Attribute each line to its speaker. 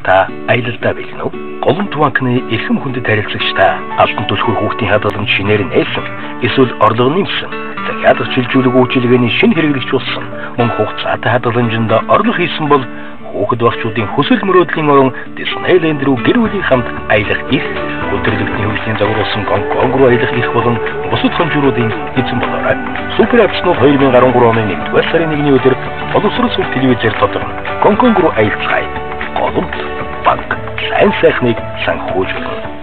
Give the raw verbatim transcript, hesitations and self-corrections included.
Speaker 1: Та аялалдаа билнэ үү? Голомт банкны эрхэм хүндэт харилцагчтай алтан түлхүүр хүүхдийн хадгалан шинээр нээсэн эсвэл орлого нэмсэн захиалга шилжүүлэг үйлчилгээний шинэ хэрэглэгч болсон мөн хугацаатай хадгаламжинд орлого хийсэн бол хүүхэд багчуудын хүсэл мөрөөдлийн орон Диснейленд рүү гэр бүлийн хамт аялах их өдөрлөгтний хөгжлийн загварласан Гонконг руу аялах их болон бусад хонжууруудын эзэн болоорой. Супер апснууд two thousand thirteen оны нэгдүгээр сарын нэгний өдөр боловсрол сүлт телевизээр тодорно. Гонконг руу аялцгаая. Голомт банк сайн сайхныг санхүүжүүлнэ.